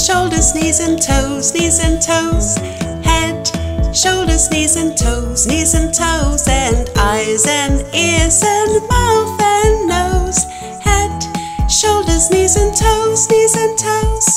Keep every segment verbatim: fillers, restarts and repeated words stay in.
shoulders, knees and toes, knees and toes. Head, shoulders, knees and toes, knees and toes. And eyes and ears and mouth and nose. Head, shoulders, knees and toes, knees and toes.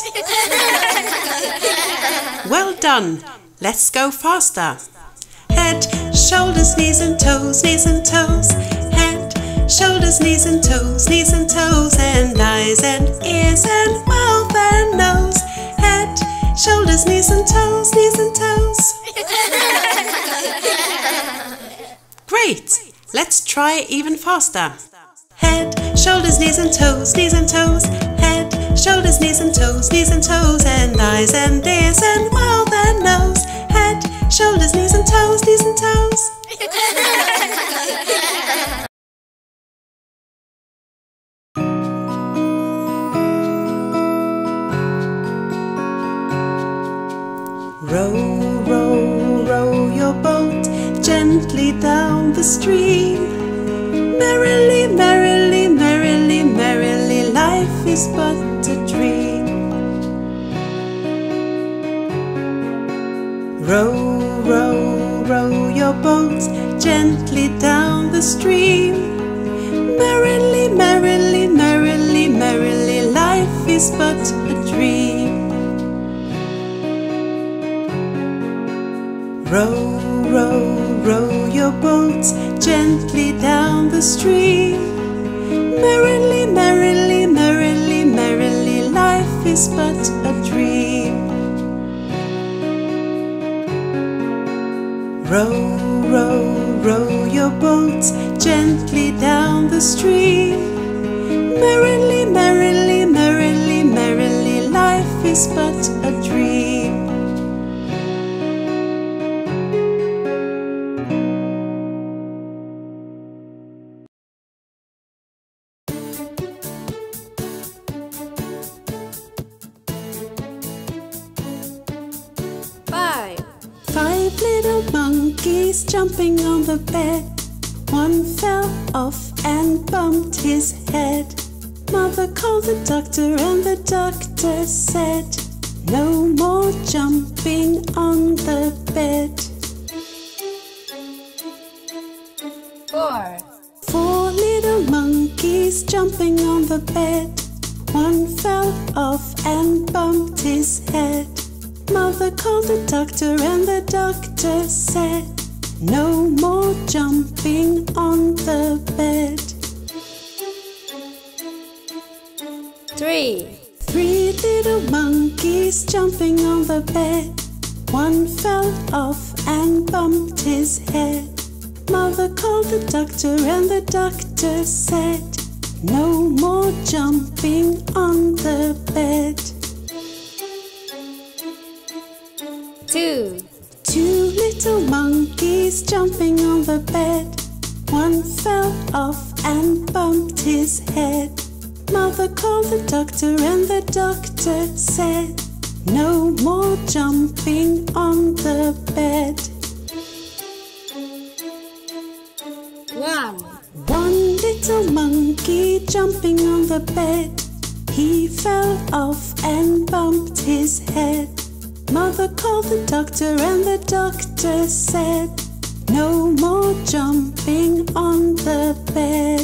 Well done. Let's go faster. Head, shoulders, knees and toes, knees and toes. Head, shoulders, knees and toes, knees and toes. And eyes and ears and mouth and nose. Head, shoulders, knees and toes, knees and toes. Great! Let's try even faster. Head, shoulders, knees and toes, knees and toes. Head, shoulders, knees and toes, knees and toes. And eyes and ears and mouth and nose. Head, shoulders, knees and toes, knees and toes. Row, row, row your boat gently down the stream. Merrily, merrily, merrily, merrily, life is but a dream. Row, row, row your boat gently down the stream. Merrily, merrily, merrily, merrily, life is but a dream. Row, row, row your boat gently down the stream. Merrily, merrily, merrily, merrily, life is but a dream. Row, row, row your boat gently down the stream. Merrily, merrily, merrily, merrily, life is but a dream. Five little monkeys jumping on the bed. One fell off and bumped his head. Mother called the doctor and the doctor said, no more jumping on the bed. Four. Four little monkeys jumping on the bed. One fell off and bumped his head. Mother called the doctor and the doctor said, no more jumping on the bed. Three. Three little monkeys jumping on the bed. One fell off and bumped his head. Mother called the doctor and the doctor said, no more jumping on the bed. Two. Two little monkeys jumping on the bed. One fell off and bumped his head. Mother called the doctor and the doctor said, no more jumping on the bed. One. One little monkey jumping on the bed. He fell off and bumped his head. Mother called the doctor and the doctor said, no more jumping on the bed.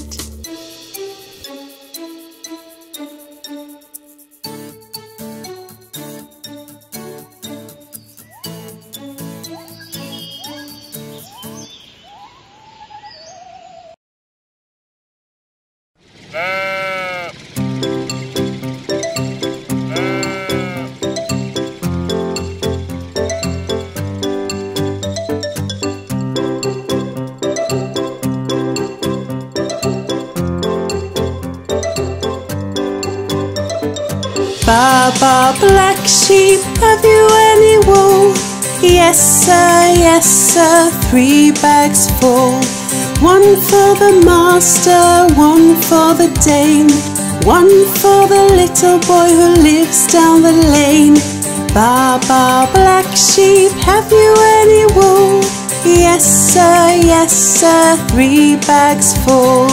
Ba ba black sheep, have you any wool? Yes sir, yes sir, three bags full. One for the master, one for the dame, one for the little boy who lives down the lane. Ba ba black sheep, have you any wool? Yes sir, yes sir, three bags full.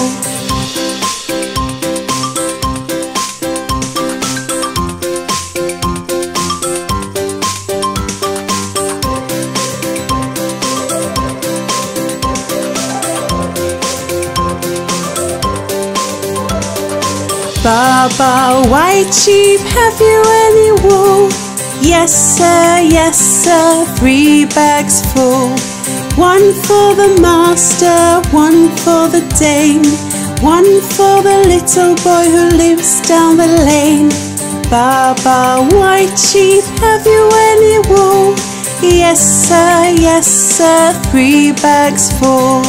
Ba ba, white sheep, have you any wool? Yes sir, yes sir, three bags full. One for the master, one for the dame, one for the little boy who lives down the lane. Ba ba, white sheep, have you any wool? Yes sir, yes sir, three bags full.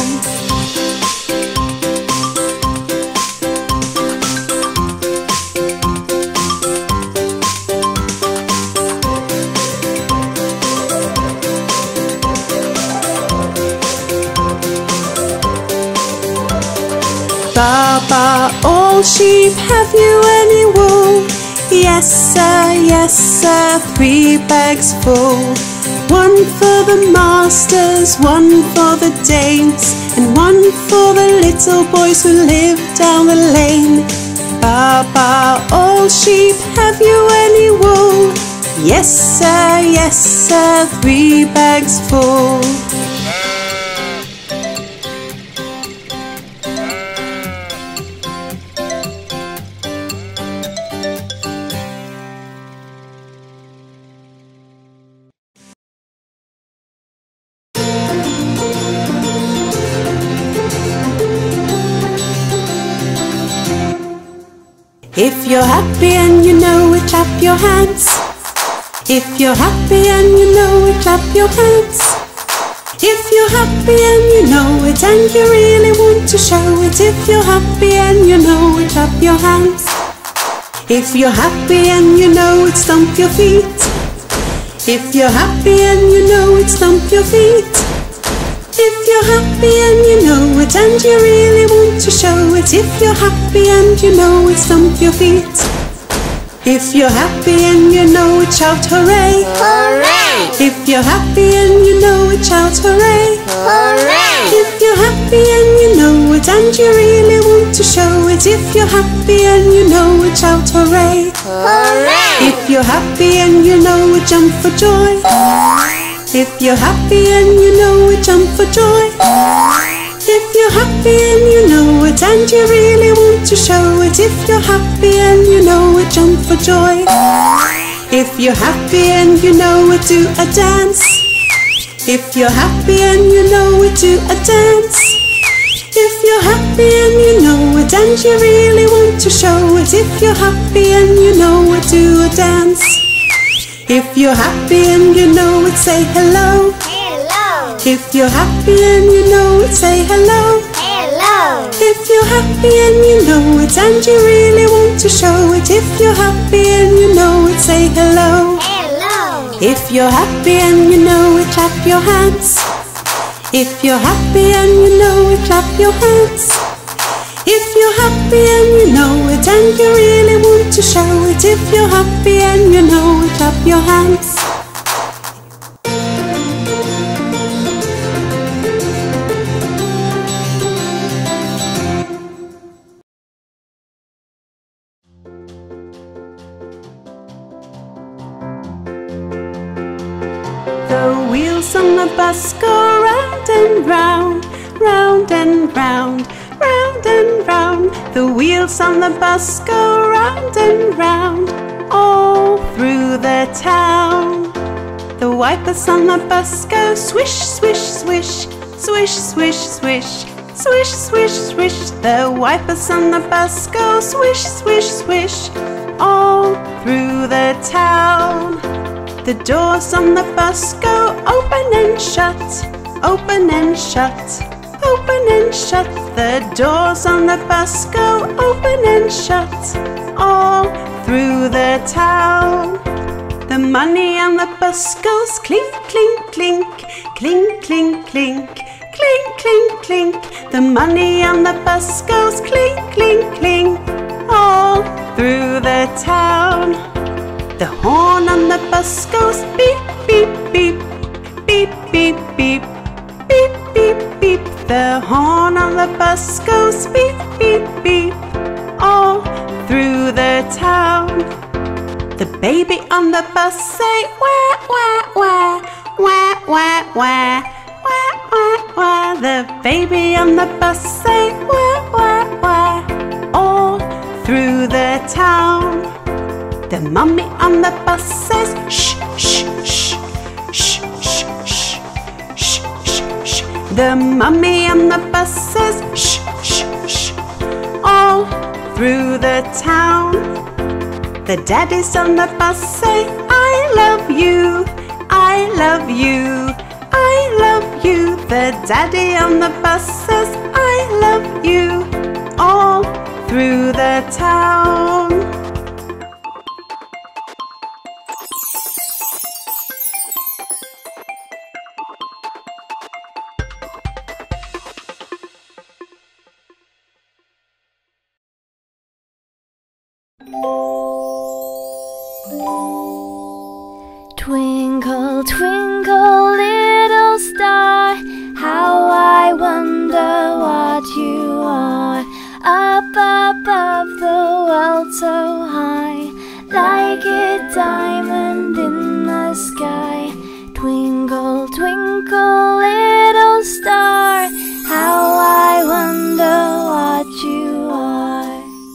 Ba ba, all sheep, have you any wool? Yes sir, yes sir, three bags full. One for the masters, one for the dames, and one for the little boys who live down the lane. Ba ba, all sheep, have you any wool? Yes sir, yes sir, three bags full. If you're happy and you know it, clap your hands. If you're happy and you know it, clap your hands. If you're happy and you know it and you really want to show it, if you're happy and you know it, clap your hands. If you're happy and you know it, stomp your feet. If you're happy and you know it, stomp your feet. If you're happy and you know it and you really want to show it, if you're happy and you know it, stomp your feet. If you're happy and you know it, shout hooray! Hooray! If you're happy and you know it, shout hooray! Hooray! If you're happy and you know it and you really want to show it, if you're happy and you know it, shout hooray! Hooray! If you're happy and you know it, jump for joy! If you're happy and you know it, jump for joy. If you're happy and you know it and you really want to show it, if you're happy and you know it, jump for joy. If you're happy and you know it, do a dance. If you're happy and you know it, do a dance. If you're happy and you know it and you really want to show it, if you're happy and you know it, do a dance. If you're happy and you know it, say hello. Hello! If you're happy and you know it, say hello. Hello! If you're happy and you know it and you really want to show it, if you're happy and you know it, say hello. Hello! If you're happy and you know it, clap your hands. If you're happy and you know it, clap your hands. If you're happy and you know it and you really want to show it, if you're happy and you know it, clap your hands. The wheels on the bus go round and round, round and round, round and round. The wheels on the bus go round and round, all through the town. The wipers on the bus go swish, swish, swish, swish, swish, swish, swish, swish, swish. The wipers on the bus go swish, swish, swish, all through the town. The doors on the bus go open and shut, open and shut, open and shut. The doors on the bus go open and shut, all through the town. The money on the bus goes clink, clink, clink, clink, clink, clink, clink, clink, clink. The money on the bus goes clink, clink, clink, all through the town. The horn on the bus goes beep, beep, beep, beep, beep, beep, beep, beep, beep. The horn on the bus goes beep, beep, beep, all through the town. The baby on the bus say wah, wah, wah, wah, wah, wah, wah, wah, wah. The baby on the bus say wah, wah, wah, all through the town. The mummy on the bus says shh, shh, shh, shh, shh, shh, shh, shh, shh. The mummy on the bus says shh, shh, shh. All through the town, the daddies on the bus say I love you, I love you, I love you. The daddy on the bus says I love you, all through the town. Twinkle, twinkle, little star, how I wonder what you are. Up above the world so high, like a diamond in the sky. Twinkle, twinkle, little star, how I wonder what you are.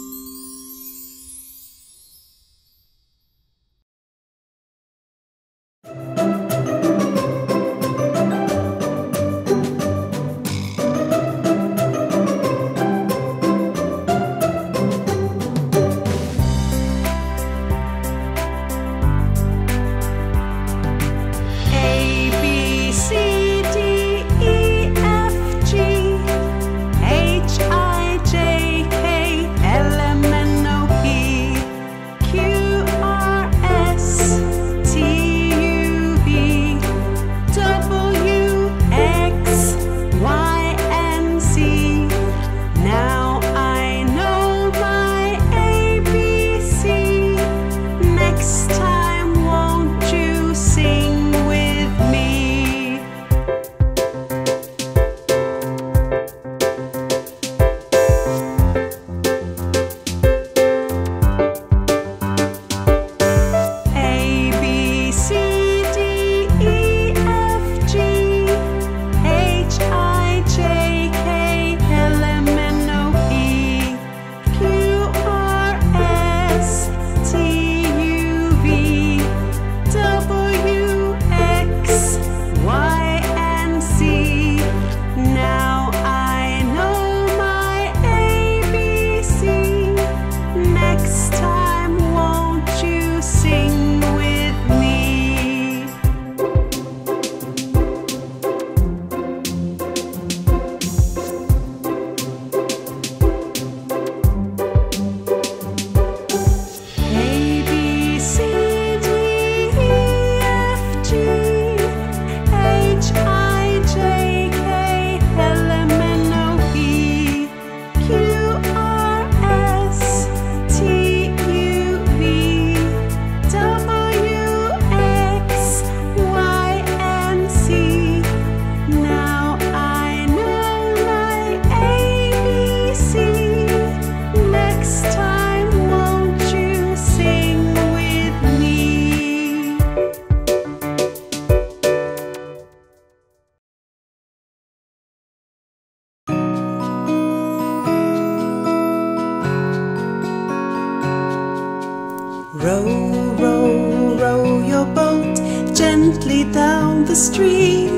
Row, row, row your boat gently down the stream.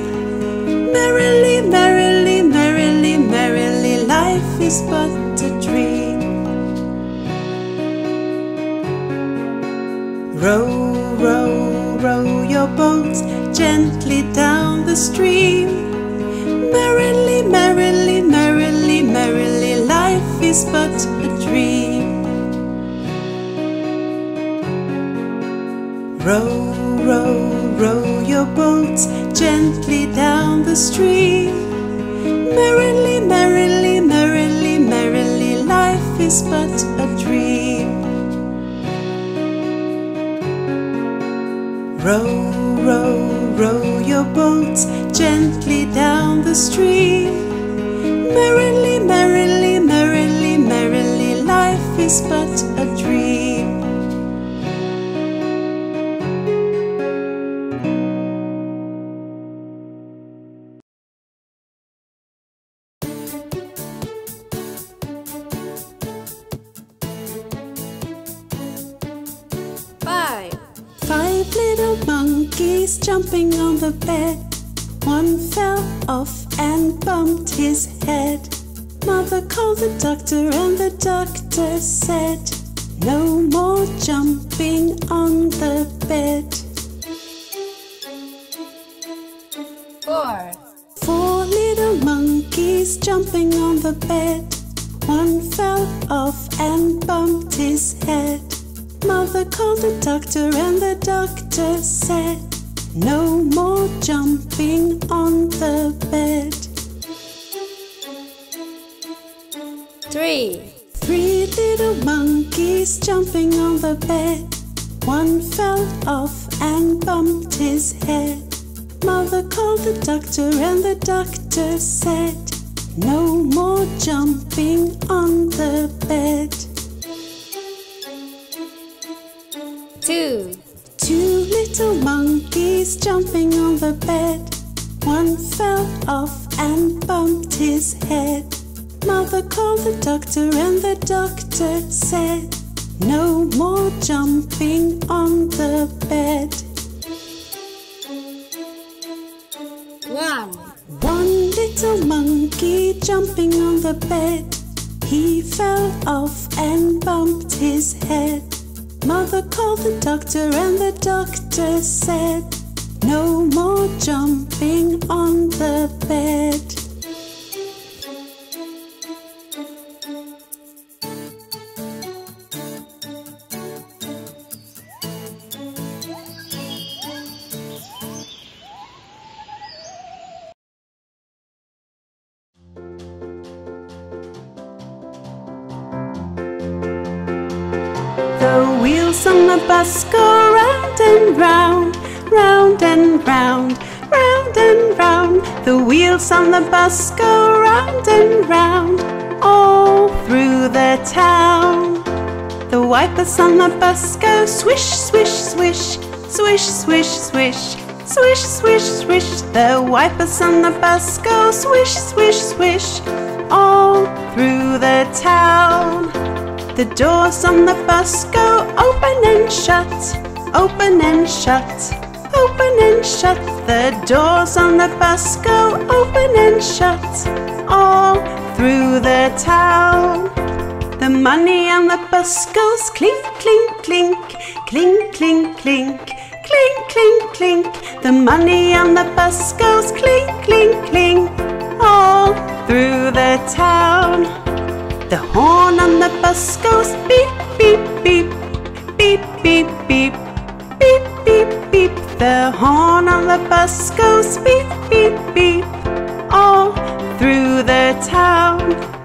Merrily, merrily, merrily, merrily, life is but a dream. Row, row, row your boat gently down the stream. Merrily, merrily, merrily, merrily, life is but a dream. Row, row, row your boat gently down the stream. Merrily, merrily, merrily, merrily, life is but a dream. Row, row, row your boat gently down the stream. Merrily, merrily, merrily, merrily, life is but a dream. monkeys jumping on the bed. One fell off and bumped his head. Mother called the doctor and the doctor said, no more jumping on the bed. Four. Four little monkeys jumping on the bed. One fell off and bumped his head. Mother called the doctor and the doctor said, no more jumping on the bed. Three. Three little monkeys jumping on the bed. One fell off and bumped his head. Mother called the doctor and the doctor said, no more jumping on the bed. Two. Two little monkeys jumping on the bed. One fell off and bumped his head. Mother called the doctor and the doctor said, no more jumping on the bed. One. One little monkey jumping on the bed. He fell off and bumped his head. Mother called the doctor and the doctor said, no more jumping on the bed. The wheels on the bus go round and round, round and round, round and round. The wheels on the bus go round and round, all through the town. The wipers on the bus go swish, swish, swish, swish, swish, swish, swish, swish, swish. The wipers on the bus go swish, swish, swish, all through the town. The doors on the bus go open and shut, open and shut, open and shut. The doors on the bus go open and shut, all through the town. The money on the bus goes clink, clink, clink, clink, clink, clink, clink, clink, clink. The money on the bus goes clink, clink, clink, all through the town. The horn on the bus goes beep, beep, beep, beep, beep, beep, beep, beep, beep. The horn on the bus goes beep, beep, beep, all through the town.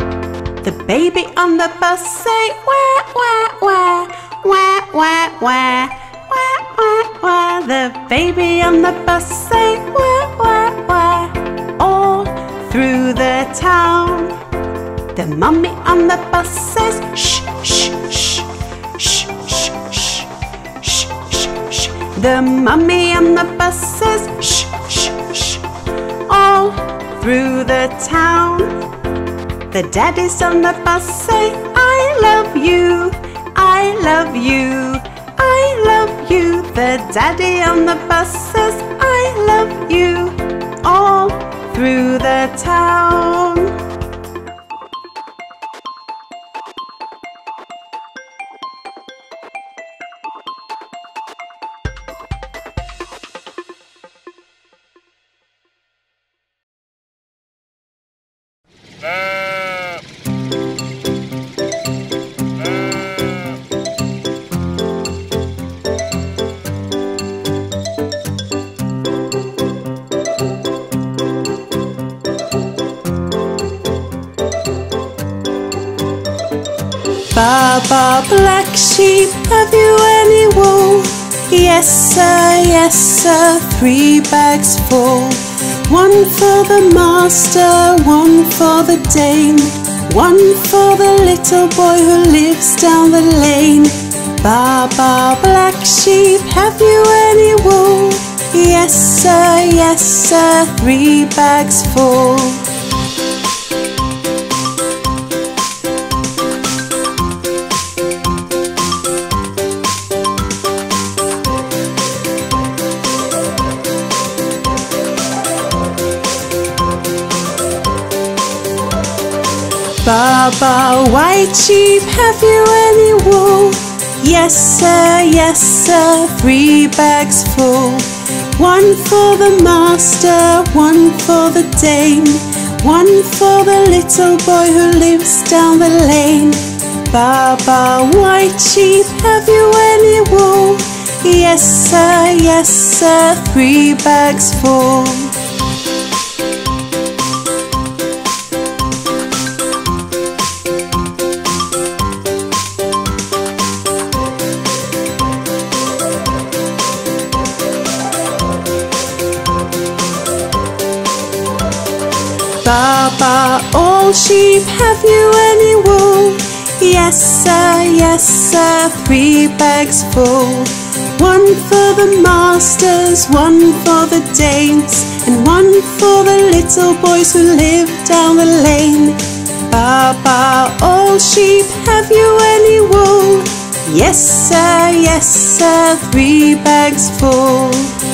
The baby on the bus say wah, wah, wah, wah, wah, wah, wah, wah, wah. The baby on the bus say wah, wah, wah, all through the town. The mummy on the bus says shh, shh, shh, shh, shh, shh, shh, shh, shh. The mummy on the bus says shh, shh, shh, all through the town. The daddies on the bus say I love you, I love you, I love you. The daddy on the bus says I love you, all through the town. Baba, black sheep, have you any wool? Yes sir, yes sir, three bags full. One for the master, one for the dame, one for the little boy who lives down the lane. Baba, black sheep, have you any wool? Yes sir, yes sir, three bags full. Ba ba, white sheep, have you any wool? Yes sir, yes sir, three bags full. One for the master, one for the dame, one for the little boy who lives down the lane. Ba ba, white sheep, have you any wool? Yes sir, yes sir, three bags full. Ba ba, all sheep, have you any wool? Yes sir, yes sir, three bags full. One for the masters, one for the dames, and one for the little boys who live down the lane. Ba ba, all sheep, have you any wool? Yes sir, yes sir, three bags full.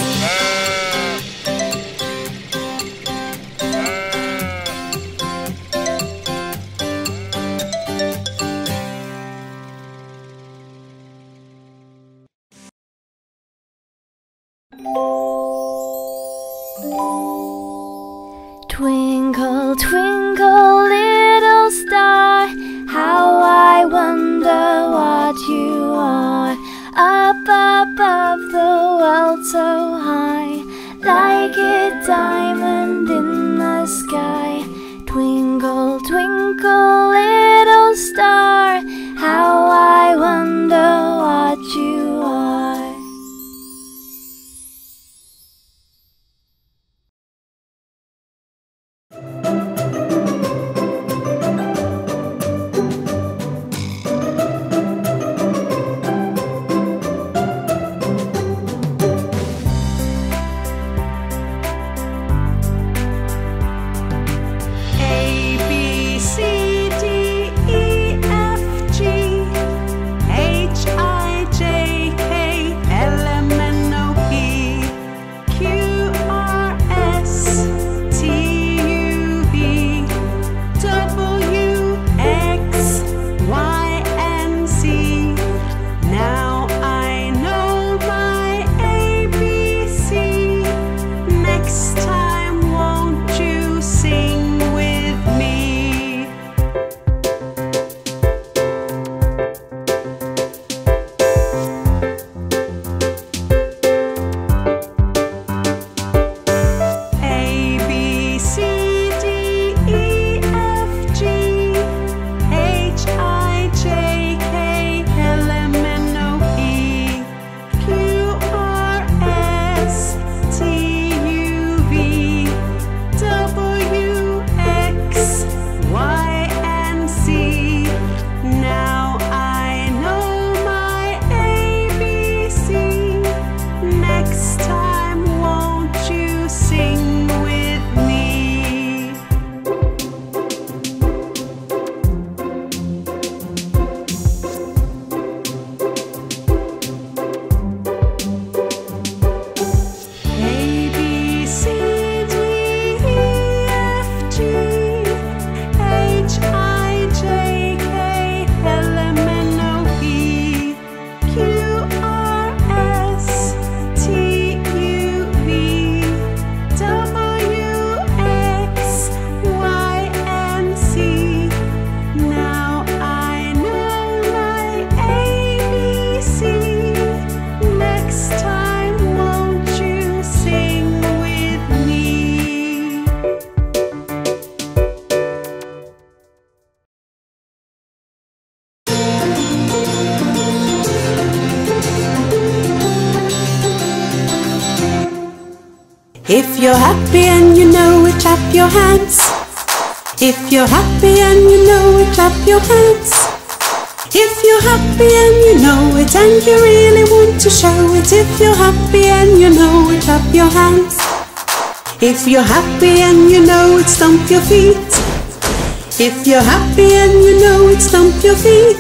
Twinkle, twinkle, little star, how I wonder what you are. Up above the world so high, like a diamond in the sky. Twinkle, twinkle, little star, how I wonder what you are. If you're happy and you know it, clap your hands. If you're happy and you know it, clap your hands. If you're happy and you know it and you really want to show it, if you're happy and you know it, clap your hands. If you're happy and you know it, stomp your feet. If you're happy and you know it, stomp your feet.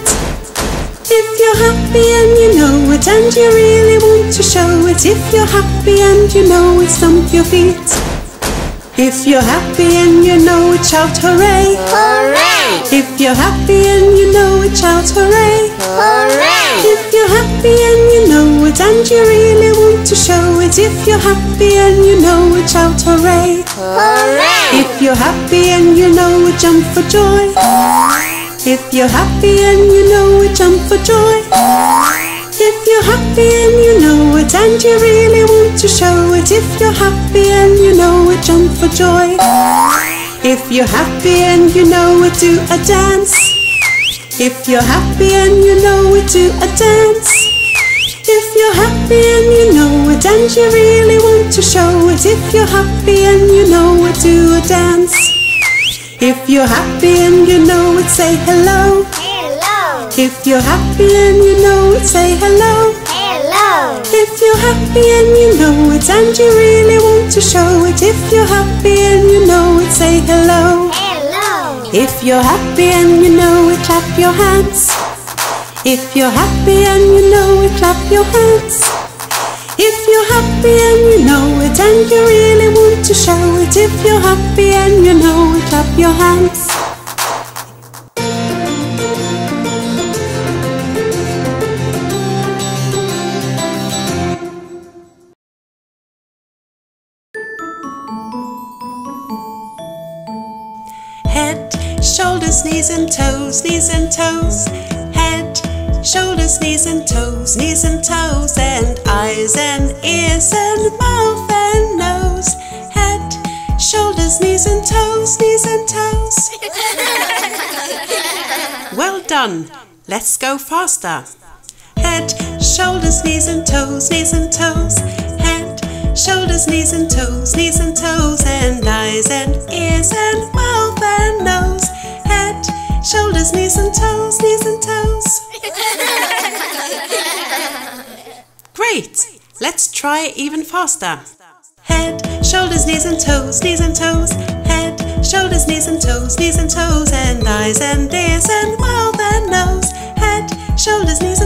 If you're happy and you know it and you really want to show it, if you're happy and you know it, stomp your feet. If If you're happy and you know it, shout hooray! Hooray! If you're happy and you know it, shout hooray! Hooray! If you're happy and you know it and you really want to show it, if you're happy and you know it, shout hooray! Hooray! If you're happy and you know it, jump for joy! If you're happy and you know it, jump for joy! If you're happy and you know it and you really want to show it, if you're happy and you know it, jump for joy! If you're happy and you know it, do a dance! If you're happy and you know it, do a dance! If you're happy and you know it and you really want to show it, if you're happy and you know it, do a dance! If you're happy and you know it, say hello! Hello! If you're happy and you know it, say hello! Hello! If you're happy and you know it and you really want to show it, if you're happy and you know it, say hello! Hello! If you're happy and you know it, clap your hands! If you're happy and you know it, clap your hands! If you're happy and you know it and you really want to show it, if you're happy and you know it, clap your hands! Head, shoulders, knees and toes, knees and toes. Head, shoulders, knees and toes, knees and toes. And eyes and ears and mouth and nose. Head, shoulders, knees and toes, knees and toes. Well done. Let's go faster. Head, shoulders, knees and toes, knees and toes. Head, shoulders, knees and toes, knees and toes. And eyes and ears and mouth and nose. Head, shoulders, knees and toes, knees and toes. Great! Let's try it even faster. Head, shoulders, knees and toes, knees and toes. Head, shoulders, knees and toes, knees and toes. And eyes and ears and mouth and nose. Head, shoulders, knees